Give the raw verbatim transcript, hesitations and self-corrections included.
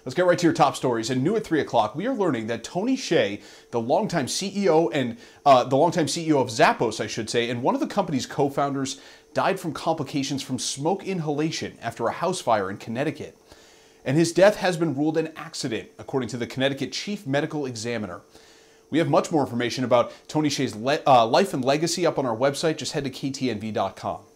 Let's get right to your top stories. And new at three o'clock, we are learning that Tony Hsieh, the longtime C E O and uh, the longtime C E O of Zappos, I should say, and one of the company's co-founders died from complications from smoke inhalation after a house fire in Connecticut. And his death has been ruled an accident, according to the Connecticut Chief Medical Examiner. We have much more information about Tony Hsieh's le uh, life and legacy up on our website. Just head to K T N V dot com.